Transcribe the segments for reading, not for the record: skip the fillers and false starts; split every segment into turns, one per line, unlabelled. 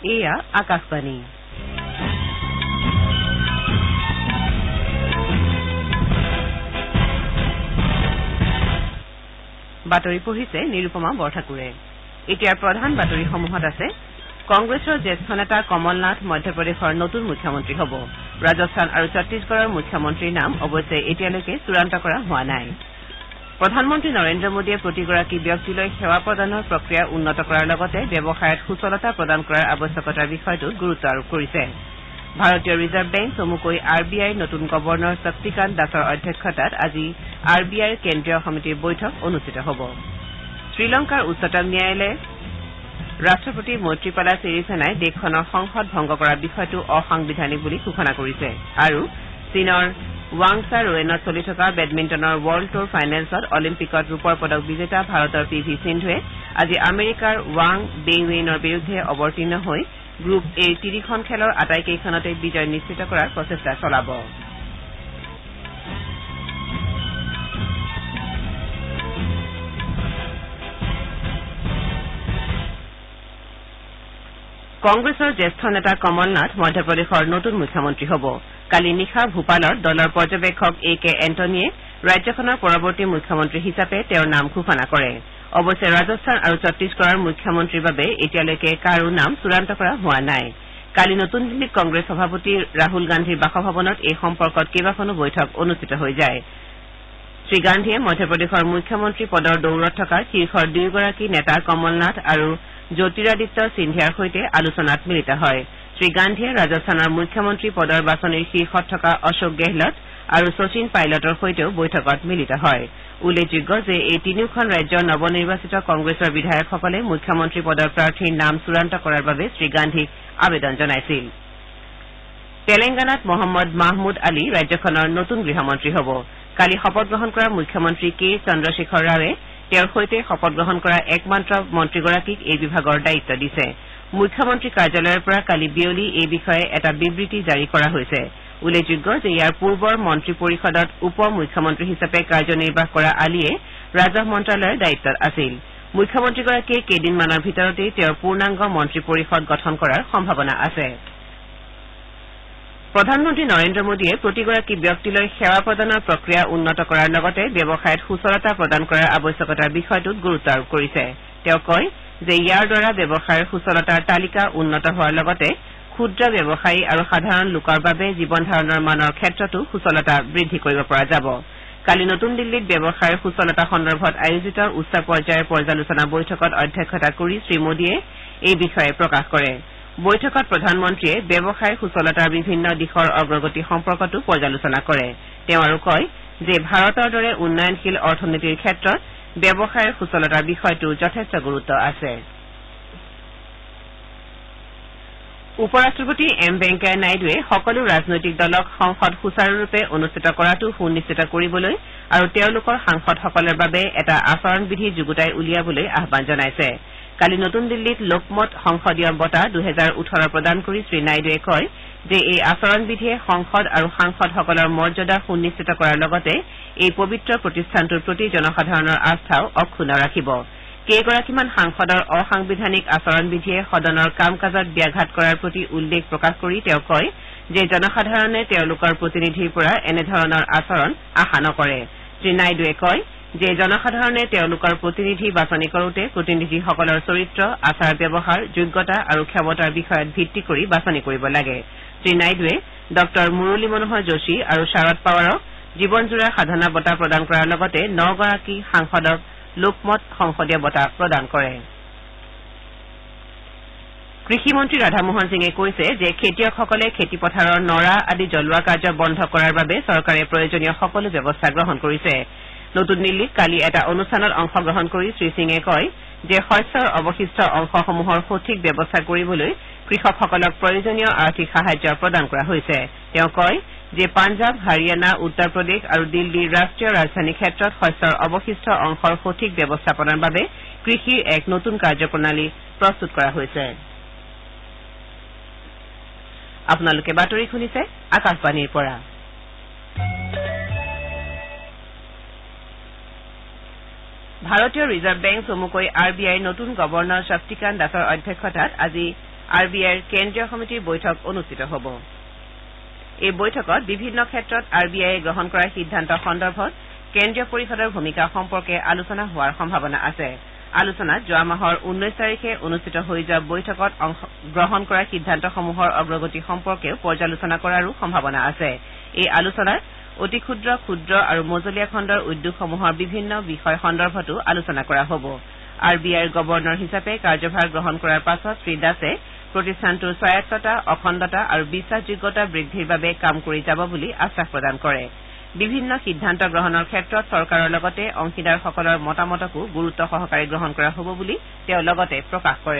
এয়া আকাশবাণী বাতৰি পঢ়িছে নিৰুপমা বৰঠাকুৰে এতিয়া প্ৰধান বাতৰিসমূহত আছে কংগ্ৰেছৰ জ্যেষ্ঠ নেতা কমল নাথ মধ্যপ্ৰদেশৰ নতুন মুখ্যমন্ত্ৰী হ'ব ৰাজস্থান আৰু ছত্তীশগড়ৰ মুখ্যমন্ত্ৰীৰ নাম অৱশ্যে এতিয়ালৈকে চূড়ান্ত কৰা হোৱা নাই প্ৰধানমন্ত্ৰী নৰেন্দ্ৰ মোদীয়ে প্ৰতিগৰাকী ব্যক্তিলৈ সেৱা প্ৰদানৰ প্ৰক্ৰিয়া উন্নত কৰাৰ লগতে ব্যৱসায়ত সুচলতা প্ৰদান কৰাৰ আৱশ্যকতাৰ বিষয়টোত গুৰুত্ব আৰোপ কৰিছে ভাৰতীয় ৰিজাৰ্ভ বেংক চমুকৈ RBIৰ নতুন গৱৰ্ণৰ শক্তিকান্ত দাসৰ অধ্যক্ষতাত আজি RBIৰ কেন্দ্ৰীয় সমিতিৰ বৈঠক অনুষ্ঠিত হ'ব শ্ৰীলংকাৰ উচ্চতম ন্যায়ালয়ে ৰাষ্ট্ৰপতি মৈত্ৰীপালা ছিৰিছেনাই দেশখনৰ সংসদ ভংগ কৰাৰ বিষয়টো অসাংবিধানিক বুলি ঘোষণা কৰিছে আৰু চীনৰ ৱাংচা ৰোৱেনত চলি থকা বেডমিণ্টনৰ ৱৰ্ল্ড টুৰ ফাইনেলছত অলিম্পিকত ৰূপৰ পদক বিজেতা ভাৰতৰ PV সিন্ধুৱে আজি আমেৰিকাৰ ৱাং বেইৱেইনৰ বিৰুদ্ধে অৱতীৰ্ণ হৈ গ্ৰুপ এৰ ৩খন খেলৰ আটাইকেইখনতে বিজয় নিশ্চিত কৰাৰ প্ৰচেষ্টা চলাব কংগ্ৰেছৰ জ্যেষ্ঠ নেতা কমল নাথ মধ্যপ্ৰদেশৰ নতুন মুখ্যমন্ত্ৰী হ'ব কালি নিশা ভূপালৰ দলৰ পৰ্যবেক্ষক AK এণ্টনীয়ে ৰাজ্যখনৰ পৰৱৰ্তী মুখ্যমন্ত্ৰী হিচাপে তেওঁৰ নাম ঘোষণা কৰে অৱশ্যে ৰাজস্থান আৰু ছত্তীশগড়ৰ মুখ্যমন্ত্ৰীৰ বাবে এতিয়ালৈকে কাৰো নাম চূড়ান্ত কৰা হোৱা নাই কালি নতুন দিল্লীত কংগ্ৰেছ সভাপতি ৰাহুল গান্ধীৰ বাসভৱনত এই সম্পৰ্কত কেইবাখনো বৈঠক অনুষ্ঠিত হৈ যায় শ্ৰীগান্ধীয়ে মধ্যপ্ৰদেশৰ মুখ্যমন্ত্ৰী পদৰ দৌৰত থকা শীৰ্ষৰ দুয়োগৰাকী নেতা কমল নাথ আৰু জ্যোতিৰাদিত্য সিন্ধিয়াৰ সৈতে আলোচনাত মিলিত হয় শ্ৰীগান্ধীয়ে ৰাজস্থানৰ মুখ্যমন্ত্ৰী পদৰ বাছনিৰ শীৰ্ষত থকা অশোক গেহলট আৰু শচীন পাইলটৰ সৈতেও বৈঠকত মিলিত হয় উল্লেখযোগ্য যে এই তিনিওখন ৰাজ্যৰ নৱনিৰ্বাচিত কংগ্ৰেছৰ বিধায়কসকলে মুখ্যমন্ত্ৰী পদৰ প্ৰাৰ্থীৰ নাম চূড়ান্ত কৰাৰ বাবে শ্ৰীগান্ধীক আবেদন জনাইছিল তেলেংগানাত মহম্মদ মাহমুদ আলী ৰাজ্যখনৰ নতুন গৃহমন্ত্ৰী হ'ব কালি শপত গ্ৰহণ কৰা মুখ্যমন্ত্ৰী K চন্দ্ৰশেখৰ ৰাৱে তেওঁৰ সৈতে শপত গ্ৰহণ কৰা একমাত্ৰ মন্ত্ৰীগৰাকীক এই বিভাগৰ দায়িত্ব দিছে মুখ্যমন্ত্ৰী কাৰ্যালয়ৰ পৰা কালি বিয়লি এই বিষয়ে এটা বিবৃতি জাৰি কৰা হৈছে উল্লেখযোগ্য যে ইয়াৰ পূৰ্বৰ মন্ত্ৰী পৰিষদত উপ মুখ্যমন্ত্ৰী হিচাপে কাৰ্যনিৰ্বাহ কৰা আলীয়ে ৰাজহ মন্ত্ৰালয়ৰ দায়িত্বত আছিল মুখ্যমন্ত্ৰীগৰাকীয়ে কেইদিনমানৰ ভিতৰতেই তেওঁৰ পূৰ্ণাংগ মন্ত্ৰী পৰিষদ গঠন কৰাৰ সম্ভাৱনা আছে প্ৰধানমন্ত্ৰী নৰেন্দ্ৰ মোদীয়ে প্ৰতিগৰাকী ব্যক্তিলৈ সেৱা প্ৰদানৰ প্ৰক্ৰিয়া উন্নত কৰাৰ লগতে ব্যৱসায়ত সুচলতা প্ৰদান কৰাৰ আৱশ্যকতাৰ বিষয়টোত গুৰুত্ব আৰোপ কৰিছে তেওঁ কয় যে ইয়াৰ দ্বাৰা ব্যৱসায়ৰ সুচলতাৰ তালিকা উন্নত হোৱাৰ লগতে ক্ষুদ্ৰ ব্যৱসায়ী আৰু সাধাৰণ লোকৰ বাবে জীৱন ধাৰণৰ মানৰ ক্ষেত্ৰতো সুচলতা বৃদ্ধি কৰিব পৰা যাব কালি নতুন দিল্লীত ব্যৱসায়ৰ সুচলতা সন্দৰ্ভত আয়োজিত উচ্চ পৰ্যায়ৰ পৰ্যালোচনা বৈঠকত অধ্যক্ষতা কৰি শ্ৰীমোদীয়ে এই বিষয়ে প্ৰকাশ কৰে বৈঠকত প্ৰধানমন্ত্ৰীয়ে ব্যৱসায়ৰ সুচলতাৰ বিভিন্ন দিশৰ অগ্ৰগতি সম্পৰ্কতো পৰ্যালোচনা কৰে তেওঁ আৰু কয় যে ভাৰতৰ দৰে উন্নয়নশীল অৰ্থনীতিৰ ক্ষেত্ৰত ব্যৱসায়ৰ সুচলতাৰ বিষয়টো যথেষ্ট গুৰুত্ব আছে উপৰাষ্ট্ৰপতি M ভেংকায়া নাইডুৱে সকলো ৰাজনৈতিক দলক সংসদ সুচাৰুৰূপে অনুষ্ঠিত কৰাটো সুনিশ্চিত কৰিবলৈ আৰু তেওঁলোকৰ সাংসদসকলৰ বাবে এটা আচৰণবিধি যুগুতাই উলিয়াবলৈ আহ্বান জনাইছে কালি নতুন দিল্লীত লোকমত সংসদীয় বঁটা 2018 প্ৰদান কৰি শ্ৰীনাইডুৱে কয় যে এই আচৰণবিধিয়ে সংসদ আৰু সাংসদসকলৰ মৰ্যাদা সুনিশ্চিত কৰাৰ লগতে এই পবিত্ৰ প্ৰতিষ্ঠানটোৰ প্ৰতি জনসাধাৰণৰ আস্থাও অক্ষুণ্ণ ৰাখিব কেইগৰাকীমান সাংসদৰ অসাংবিধানিক আচৰণবিধিয়ে সদনৰ কাম কাজত ব্যাঘাত কৰাৰ প্ৰতি উল্লেখ প্ৰকাশ কৰি তেওঁ কয় যে জনসাধাৰণে তেওঁলোকৰ প্ৰতিনিধিৰ পৰা এনেধৰণৰ আচৰণ আশা নকৰে শ্ৰীনাইডুৱে কয় যে জনসাধাৰণে তেওঁলোকৰ প্ৰতিনিধি বাছনি কৰোতে প্ৰতিনিধিসকলৰ চৰিত্ৰ আচাৰ ব্যৱহাৰ যোগ্যতা আৰু ক্ষমতাৰ বিষয়ত ভিত্তি কৰি বাছনি কৰিব লাগে শ্ৰীনাইডুৱে ডঃ মুৰলী মনোহৰ যোশী আৰু শাৰদ পাৱাৰক জীৱনজোৰা সাধনা বঁটা প্ৰদান কৰাৰ লগতে 9 গৰাকী সাংসদক লোকমত সংসদীয় বঁটা প্ৰদান কৰে কৃষিমন্ত্ৰী ৰাধামোহন সিঙে কৈছে যে খেতিয়কসকলে খেতিপথাৰৰ নৰা আদি জ্বলোৱা কাৰ্য বন্ধ কৰাৰ বাবে চৰকাৰে প্ৰয়োজনীয় সকলো ব্যৱস্থা গ্ৰহণ কৰিছে নতুন দিল্লীত কালি এটা অনুষ্ঠানত অংশগ্ৰহণ কৰি শ্ৰীসিঙে কয় যে শস্যৰ অৱশিষ্ট অংশসমূহৰ সঠিক ব্যৱস্থা কৰিবলৈ কৃষকসকলক প্ৰয়োজনীয় আৰ্থিক সাহায্য প্ৰদান কৰা হৈছে তেওঁ কয় যে পাঞ্জাব হাৰিয়ানা উত্তৰ প্ৰদেশ আৰু দিল্লীৰ ৰাষ্ট্ৰীয় ৰাজধানী ক্ষেত্ৰত শস্যৰ অৱশিষ্ট অংশৰ সঠিক ব্যৱস্থাপনাৰ বাবে কৃষিৰ এক নতুন কাৰ্যপ্ৰণালী প্ৰস্তুত কৰা হৈছে আপোনালোকে বাতৰি শুনিছে আকাশবাণীৰ পৰা ভাৰতীয় ৰিজাৰ্ভ বেংক চমুকৈ RBIৰ নতুন গৱৰ্ণৰ শক্তিকান্ত দাসৰ অধ্যক্ষতাত আজি RBIৰ কেন্দ্ৰীয় সমিতিৰ বৈঠক অনুষ্ঠিত হ'ব এই বৈঠকত বিভিন্ন ক্ষেত্ৰত RBIয়ে গ্ৰহণ কৰা সিদ্ধান্ত সন্দৰ্ভত কেন্দ্ৰীয় পৰিষদৰ ভূমিকা সম্পৰ্কে আলোচনা হোৱাৰ সম্ভাৱনা আছে আলোচনাত যোৱা মাহৰ 19 তাৰিখে অনুষ্ঠিত হৈ যোৱা বৈঠকত গ্ৰহণ কৰা সিদ্ধান্তসমূহৰ অগ্ৰগতি সম্পৰ্কেও পৰ্যালোচনা কৰাৰো সম্ভাৱনা আছে এই আলোচনাত অতি ক্ষুদ্ৰ আৰু মজলীয়া খণ্ডৰ উদ্যোগসমূহৰ বিভিন্ন বিষয় সন্দৰ্ভতো আলোচনা কৰা হ'ব RBIৰ গৱৰ্ণৰ হিচাপে কাৰ্যভাৰ গ্ৰহণ কৰাৰ পাছত শ্ৰীদাসে প্ৰতিষ্ঠানটোৰ স্বায়ত্ততা অখণ্ডতা আৰু বিশ্বাসযোগ্যতা বৃদ্ধিৰ বাবে কাম কৰি যাব বুলি আশ্বাস প্ৰদান কৰে বিভিন্ন সিদ্ধান্ত গ্ৰহণৰ ক্ষেত্ৰত চৰকাৰৰ লগতে অংশীদাৰসকলৰ মতামতকো গুৰুত্ব সহকাৰে গ্ৰহণ কৰা হ'ব বুলি তেওঁ লগতে প্ৰকাশ কৰে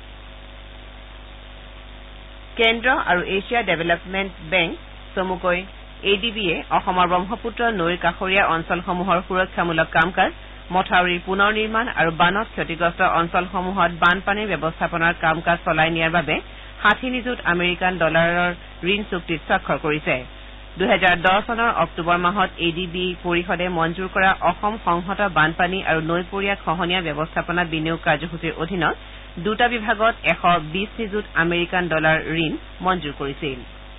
কেন্দ্ৰ আৰু এছিয়া ডেভেলপমেণ্ট বেংক চমুকৈ ADBয়ে অসমৰ ব্ৰহ্মপুত্ৰ নৈৰ কাষৰীয়া অঞ্চলসমূহৰ সুৰক্ষামূলক কাম কাজ মথাউৰিৰ পুনৰ নিৰ্মাণ আৰু বানত ক্ষতিগ্ৰস্ত অঞ্চলসমূহত বানপানীৰ ব্যৱস্থাপনাৰ কাম কাজ চলাই নিয়াৰ বাবে 60 নিযুত আমেৰিকান ডলাৰৰ ঋণ চুক্তিত স্বাক্ষৰ কৰিছে 2010 চনৰ অক্টোবৰ মাহত ADB পৰিষদে মঞ্জুৰ কৰা অসম সংহত বানপানী আৰু নৈপৰীয়া খহনীয়া ব্যৱস্থাপনা বিনিয়োগ কাৰ্যসূচীৰ অধীনত দুটা বিভাগত 120 নিযুত আমেৰিকান ডলাৰ ঋণ মঞ্জুৰ কৰিছিল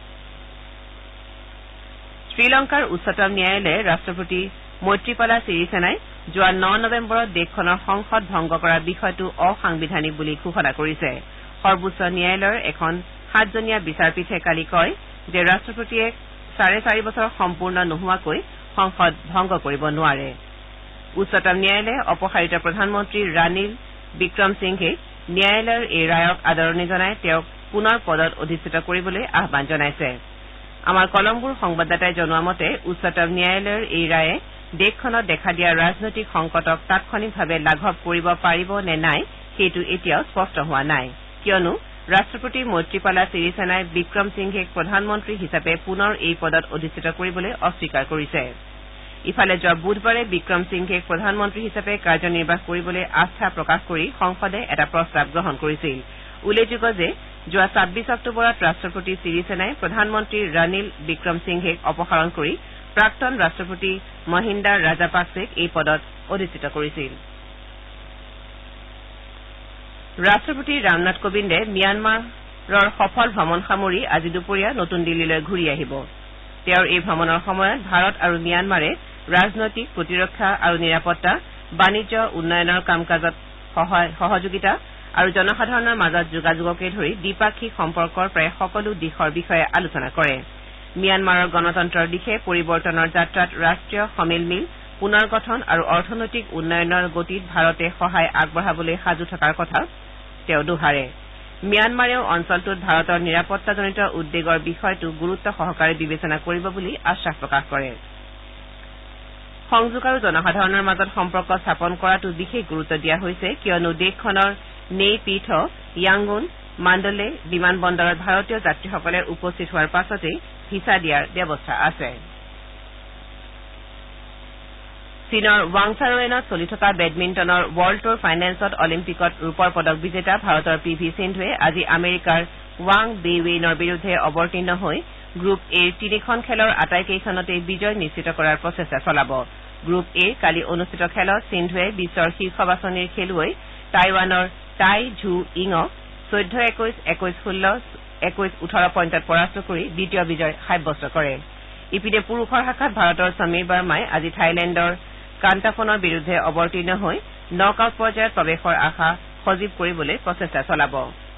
শ্ৰীলংকাৰ উচ্চতম ন্যায়ালয়ে ৰাষ্ট্ৰপতি মৈত্ৰীপালা ছিৰিছেনাই যোৱা 9 নৱেম্বৰত দেশখনৰ সংসদ ভংগ কৰাৰ বিষয়টো অসাংবিধানিক বুলি ঘোষণা কৰিছে সৰ্বোচ্চ ন্যায়ালয়ৰ এখন 7জনীয়া বিচাৰপীঠে কালি কয় যে ৰাষ্ট্ৰপতিয়ে 4.5 বছৰ সম্পূৰ্ণ নোহোৱাকৈ সংসদ ভংগ কৰিব নোৱাৰে উচ্চতম ন্যায়ালয়ে অপসাৰিত প্ৰধানমন্ত্ৰী ৰাণীল বিক্ৰমসিংঘেক ন্যায়ালয়ৰ এই ৰায়ক আদৰণি জনাই তেওঁক পুনৰ পদত অধিষ্ঠিত কৰিবলৈ আহ্বান জনাইছে আমাৰ কলম্বোৰ সংবাদদাতাই জনোৱা মতে উচ্চতম ন্যায়ালয়ৰ এই ৰায়ে দেশখনত দেখা দিয়া ৰাজনৈতিক সংকটক তাৎক্ষণিকভাৱে লাঘৱ কৰিব পাৰিব নে নাই সেইটো এতিয়াও স্পষ্ট হোৱা নাই কিয়নো ৰাষ্ট্ৰপতি মৈত্ৰীপালা ছিৰিছেনাই বিক্ৰমসিংঘেক প্ৰধানমন্ত্ৰী হিচাপে পুনৰ এই পদত অধিষ্ঠিত কৰিবলৈ অস্বীকাৰ কৰিছে ইফালে যোৱা বুধবাৰে বিক্ৰমসিংঘেক প্ৰধানমন্ত্ৰী হিচাপে কাৰ্যনিৰ্বাহ কৰিবলৈ আস্থা প্ৰকাশ কৰি সংসদে এটা প্ৰস্তাৱ গ্ৰহণ কৰিছিল উল্লেখযোগ্য যে যোৱা 26 অক্টোবৰত ৰাষ্ট্ৰপতি ছিৰিছেনাই প্ৰধানমন্ত্ৰী ৰাণীল বিক্ৰমসিংঘেক অপসাৰণ কৰি প্ৰাক্তন ৰাষ্ট্ৰপতি মহিন্দা ৰাজাপাকছেক এই পদত অধিষ্ঠিত কৰিছিল ৰাষ্ট্ৰপতি ৰামনাথ কোবিন্দে ম্যানমাৰৰ সফল ভ্ৰমণ সামৰি আজি দুপৰীয়া নতুন দিল্লীলৈ ঘূৰি আহিব তেওঁৰ এই ভ্ৰমণৰ সময়ত ভাৰত আৰু ম্যানমাৰে ৰাজনৈতিক প্ৰতিৰক্ষা আৰু নিৰাপত্তা বাণিজ্য উন্নয়নৰ কাম কাজত সহযোগিতা আৰু জনসাধাৰণৰ মাজত যোগাযোগকে ধৰি দ্বিপাক্ষিক সম্পৰ্কৰ প্ৰায় সকলো দিশৰ বিষয়ে আলোচনা কৰে ম্যানমাৰৰ গণতন্ত্ৰৰ দিশে পৰিৱৰ্তনৰ যাত্ৰাত ৰাষ্ট্ৰীয় সমিলমিল পুনৰ গঠন আৰু অৰ্থনৈতিক উন্নয়নৰ গতিত ভাৰতে সহায় আগবঢ়াবলৈ সাজু থকাৰ কথা তেওঁ দোহাৰে ম্যানমাৰেও অঞ্চলটোত ভাৰতৰ নিৰাপত্তাজনিত উদ্বেগৰ বিষয়টো গুৰুত্ব সহকাৰে বিবেচনা কৰিব বুলি আশ্বাস প্ৰকাশ কৰে সংযোগ আৰু জনসাধাৰণৰ মাজত সম্পৰ্ক স্থাপন কৰাটো বিশেষ গুৰুত্ব দিয়া হৈছে কিয়নো দেশখনৰ নেইপিথ য়াংগুন মাণ্ডলে বিমান বন্দৰত ভাৰতীয় যাত্ৰীসকলে উপস্থিত হোৱাৰ পাছতেই ভিছা দিয়াৰ ব্যৱস্থা আছে চীনৰ ৱাংচাৰৱেনত চলি থকা বেডমিণ্টনৰ ৱৰ্ল্ড টুৰ ফাইনেলছত অলিম্পিকত ৰূপৰ পদক বিজেতা ভাৰতৰ PV সিন্ধুৱে আজি আমেৰিকাৰ ৱাং বেইৱেইনৰ বিৰুদ্ধে অৱতীৰ্ণ হৈ গ্ৰুপ এৰ 3খন খেলৰ আটাইকেইখনতেই বিজয় নিশ্চিত কৰাৰ প্ৰচেষ্টা চলাব গ্ৰুপ এৰ কালি অনুষ্ঠিত খেলত সিন্ধুৱে বিশ্বৰ শীৰ্ষ বাছনিৰ খেলুৱৈ টাইৱানৰ টাই ঝু ইঙক 14-21, 21-16, 21-18 পইণ্টত পৰাস্ত কৰি দ্বিতীয় বিজয় সাব্যস্ত কৰে ইপিনে পুৰুষৰ শাখাত ভাৰতৰ সমীৰ বাৰ্মাই আজি থাইলেণ্ডৰ কাণ্টাফনৰ বিৰুদ্ধে অৱতীৰ্ণ হৈ নক আউট পৰ্যায়ত প্ৰৱেশৰ আশা সজীৱ কৰিবলৈ প্ৰচেষ্টা চলাব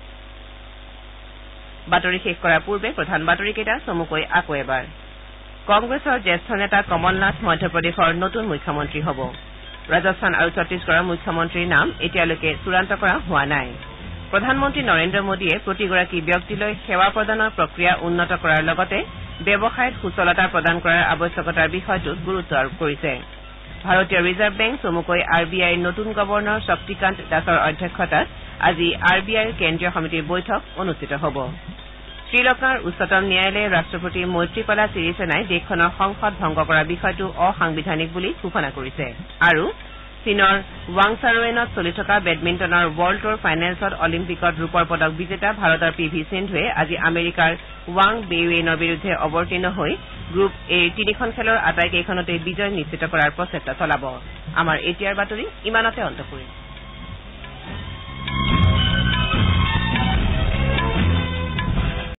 বাতৰি শেষ কৰাৰ পূৰ্বে প্ৰধান বাতৰিকেইটা চমুকৈ আকৌ এবাৰ কংগ্ৰেছৰ জ্যেষ্ঠ নেতা কমল নাথ মধ্যপ্ৰদেশৰ নতুন মুখ্যমন্ত্ৰী হ'ব ৰাজস্থান আৰু ছত্তীশগড়ৰ মুখ্যমন্ত্ৰীৰ নাম এতিয়ালৈকে চূড়ান্ত কৰা হোৱা নাই প্ৰধানমন্ত্ৰী নৰেন্দ্ৰ মোদীয়ে প্ৰতিগৰাকী ব্যক্তিলৈ সেৱা প্ৰদানৰ প্ৰক্ৰিয়া উন্নত কৰাৰ লগতে ব্যৱসায়ত সুচলতা প্ৰদান কৰাৰ আৱশ্যকতাৰ বিষয়টোত গুৰুত্ব আৰোপ কৰিছে ভাৰতীয় ৰিজাৰ্ভ বেংক চমুকৈ RBIৰ নতুন গৱৰ্ণৰ শক্তিকান্ত দাসৰ অধ্যক্ষতাত আজি RBIৰ কেন্দ্ৰীয় সমিতিৰ বৈঠক অনুষ্ঠিত হ'ব শ্ৰীলংকাৰ উচ্চতম ন্যায়ালয়ে ৰাষ্ট্ৰপতি মৈত্ৰীপালা ছিৰিছেনাই দেশখনৰ সংসদ ভংগ কৰাৰ বিষয়টো অসাংবিধানিক বুলি ঘোষণা কৰিছে আৰু চীনৰ ৱাংচাৰৱেনত চলি থকা বেডমিণ্টনৰ ৱৰ্ল্ড টুৰ ফাইনেলছত অলিম্পিকত ৰূপৰ পদক বিজেতা ভাৰতৰ PV সিন্ধুৱে আজি আমেৰিকাৰ ৱাং বেইৱেইনৰ বিৰুদ্ধে অৱতীৰ্ণ হৈ গ্ৰুপ এৰ 3খন খেলৰ আটাইকেইখনতেই বিজয় নিশ্চিত কৰাৰ প্ৰচেষ্টা চলাব আমাৰ এতিয়াৰ বাতৰি ইমানতে অন্ত পৰিল